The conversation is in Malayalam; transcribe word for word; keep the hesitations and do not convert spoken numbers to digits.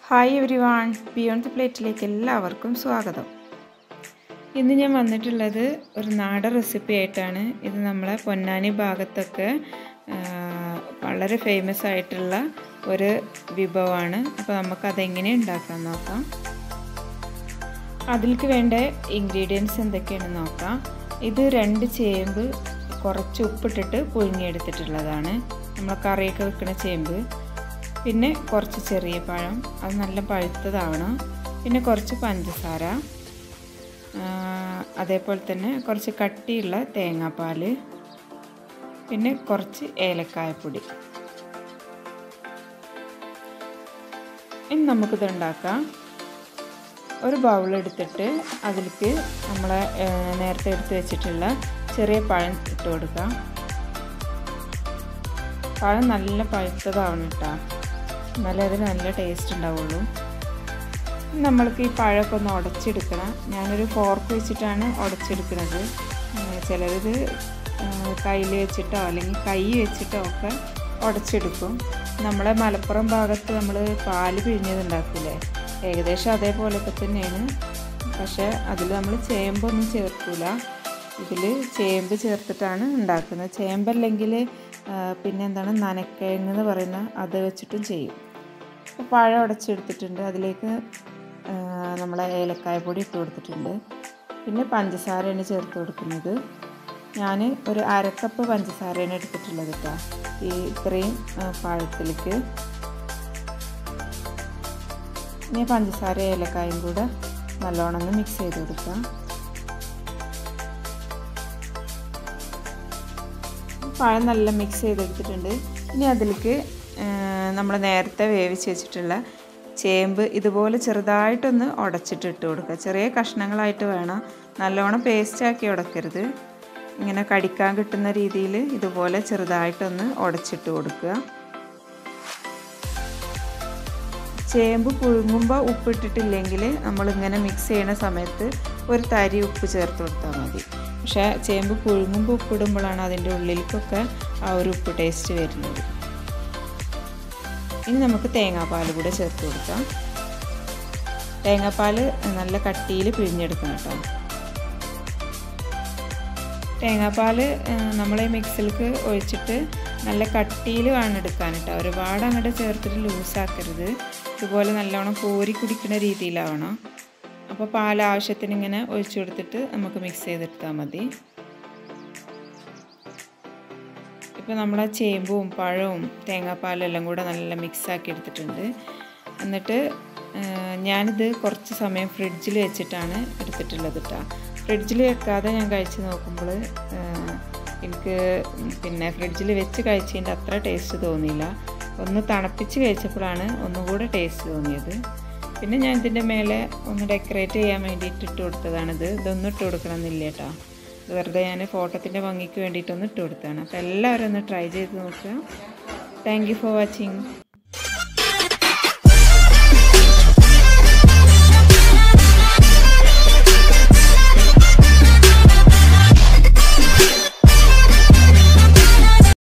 Hi everyone, beyond the പ്ലേറ്റിലേക്ക് എല്ലാവർക്കും സ്വാഗതം. ഇന്ന് ഞാൻ വന്നിട്ടുള്ളത് ഒരു നാടൻ റെസിപ്പി ആയിട്ടാണ്. ഇത് നമ്മളെ പൊന്നാനി ഭാഗത്തൊക്കെ വളരെ ഫേമസ് ആയിട്ടുള്ള ഒരു വിഭവമാണ്. അപ്പോൾ നമുക്കതെങ്ങനെ ഉണ്ടാക്കാൻ നോക്കാം. അതിലേക്ക് വേണ്ട ഇൻഗ്രീഡിയൻസ് എന്തൊക്കെയാണെന്ന് നോക്കാം. ഇത് രണ്ട് ചേമ്പ് കുറച്ച് ഉപ്പിട്ടിട്ട് പുഴുങ്ങിയെടുത്തിട്ടുള്ളതാണ്. നമ്മൾ കറിയൊക്കെ വെക്കുന്ന ചേമ്പ്. പിന്നെ കുറച്ച് ചെറിയ പഴം, അത് നല്ല പഴുത്തതാവണം. പിന്നെ കുറച്ച് പഞ്ചസാര, അതേപോലെ തന്നെ കുറച്ച് കട്ടിയുള്ള തേങ്ങാപ്പാൽ, പിന്നെ കുറച്ച് ഏലക്കായപ്പൊടി. ഇനി നമുക്കിത് ഉണ്ടാക്കാം. ഒരു ബൗളെടുത്തിട്ട് അതിലേക്ക് നമ്മൾ നേരത്തെ എടുത്ത് വെച്ചിട്ടുള്ള ചെറിയ പഴം ഇട്ട് കൊടുക്കാം. പഴം നല്ല പഴുത്തതാവണം കേട്ടോ, എന്നാലേ അതിന് നല്ല ടേസ്റ്റ് ഉണ്ടാവുള്ളൂ. നമ്മൾക്ക് ഈ പഴമൊക്കെ ഒന്ന് ഉടച്ചെടുക്കണം. ഞാനൊരു ഫോർക്ക് വെച്ചിട്ടാണ് ഉടച്ചെടുക്കുന്നത്. ചിലരിത് കയ്യിൽ വെച്ചിട്ടോ അല്ലെങ്കിൽ കൈ വെച്ചിട്ടോ ഒക്കെ ഉടച്ചെടുക്കും. നമ്മളെ മലപ്പുറം ഭാഗത്ത് നമ്മൾ പാല് പിഴിഞ്ഞതുണ്ടാക്കില്ലേ, ഏകദേശം അതേപോലെയൊക്കെ തന്നെയാണ്. പക്ഷേ അതിൽ നമ്മൾ ചേമ്പൊന്നും ചേർക്കില്ല. ഇതിൽ ചേമ്പ് ചേർത്തിട്ടാണ് ഉണ്ടാക്കുന്നത്. ചേമ്പല്ലെങ്കിൽ പിന്നെ എന്താണ് നനക്കിഴങ്ങ് എന്ന് പറയുന്ന അത് വെച്ചിട്ടും ചെയ്യും. അപ്പോൾ പഴം ഉടച്ചെടുത്തിട്ടുണ്ട്. അതിലേക്ക് നമ്മൾ ഏലക്കായപ്പൊടി ഇട്ട് കൊടുത്തിട്ടുണ്ട്. പിന്നെ പഞ്ചസാരയാണ് ചേർത്ത് കൊടുക്കുന്നത്. ഞാൻ ഒരു അരക്കപ്പ് പഞ്ചസാരയാണ് എടുത്തിട്ടുള്ളത് കേട്ടോ ഈ ഇത്രയും പഴത്തിലേക്ക്. ഇനി പഞ്ചസാര ഏലക്കായും കൂടെ നല്ലോണം ഒന്ന് മിക്സ് ചെയ്ത് കൊടുക്കാം. പഴം നല്ല മിക്സ് ചെയ്തെടുത്തിട്ടുണ്ട്. ഇനി അതിലേക്ക് നമ്മൾ നേരത്തെ വേവിച്ച് വെച്ചിട്ടുള്ള ചേമ്പ് ഇതുപോലെ ചെറുതായിട്ടൊന്ന് ഉടച്ചിട്ട് ഇട്ട് കൊടുക്കുക. ചെറിയ കഷ്ണങ്ങളായിട്ട് വേണം, നല്ലോണം പേസ്റ്റാക്കി ഉടക്കരുത്. ഇങ്ങനെ കടിക്കാൻ കിട്ടുന്ന രീതിയിൽ ഇതുപോലെ ചെറുതായിട്ടൊന്ന് ഉടച്ചിട്ട് കൊടുക്കുക. ചേമ്പ് പുഴുങ്ങുമ്പോൾ ഉപ്പിട്ടിട്ടില്ലെങ്കിൽ നമ്മളിങ്ങനെ മിക്സ് ചെയ്യുന്ന സമയത്ത് ഒരു തരി ഉപ്പ് ചേർത്ത് കൊടുത്താൽ മതി. പക്ഷേ ചേമ്പ് പുഴുങ്ങുമ്പോൾ ഉപ്പിടുമ്പോഴാണ് അതിൻ്റെ ഉള്ളിലേക്കൊക്കെ ആ ഒരു ഉപ്പ് ടേസ്റ്റ് വരുന്നത്. ഇനി നമുക്ക് തേങ്ങാപ്പാൽ കൂടെ ചേർത്ത് കൊടുക്കാം. തേങ്ങാപ്പാൽ നല്ല കട്ടിയിൽ പിഴിഞ്ഞെടുക്കണം കേട്ടോ. തേങ്ങാപ്പാൽ നമ്മൾ ഈ മിക്സിലേക്ക് ഒഴിച്ചിട്ട് നല്ല കട്ടിയിൽ വേണം എടുക്കാൻ കേട്ടോ. ഒരുപാട് അങ്ങോട്ട് ചേർത്തിട്ട് ലൂസാക്കരുത്. ഇതുപോലെ നല്ലോണം കോരി കുടിക്കുന്ന രീതിയിലാവണം. അപ്പോൾ പാൽ ആവശ്യത്തിന് ഇങ്ങനെ ഒഴിച്ചു കൊടുത്തിട്ട് നമുക്ക് മിക്സ് ചെയ്തെടുത്താൽ മതി. ഇപ്പോൾ നമ്മുടെ ചേമ്പും പഴവും തേങ്ങാപ്പാലും എല്ലാം കൂടെ നല്ല മിക്സാക്കി എടുത്തിട്ടുണ്ട്. എന്നിട്ട് ഞാനിത് കുറച്ച് സമയം ഫ്രിഡ്ജിൽ വെച്ചിട്ടാണ് എടുത്തിട്ടുള്ളത് കേട്ടോ. ഫ്രിഡ്ജിൽ വെക്കാതെ ഞാൻ കഴിച്ച് നോക്കുമ്പോൾ എനിക്ക് പിന്നെ ഫ്രിഡ്ജിൽ വെച്ച് കഴിച്ചതിൻ്റെ അത്ര ടേസ്റ്റ് തോന്നിയില്ല. ഒന്ന് തണുപ്പിച്ച് കഴിച്ചപ്പോഴാണ് ഒന്നുകൂടെ ടേസ്റ്റ് തോന്നിയത്. പിന്നെ ഞാൻ ഇതിൻ്റെ മേലെ ഒന്ന് ഡെക്കറേറ്റ് ചെയ്യാൻ വേണ്ടിയിട്ട് ഇട്ട് കൊടുത്തതാണിത്. ഇതൊന്നും ഇട്ട് കൊടുക്കണമെന്നില്ല കേട്ടോ. ഇത് വെറുതെ ഞാൻ ഫോട്ടോത്തിൻ്റെ ഭംഗിക്ക് വേണ്ടിയിട്ടൊന്ന് ഇട്ട് കൊടുത്തതാണ്. അപ്പോൾ എല്ലാവരും ഒന്ന് ട്രൈ ചെയ്ത് നോക്കുക. Thank you for watching.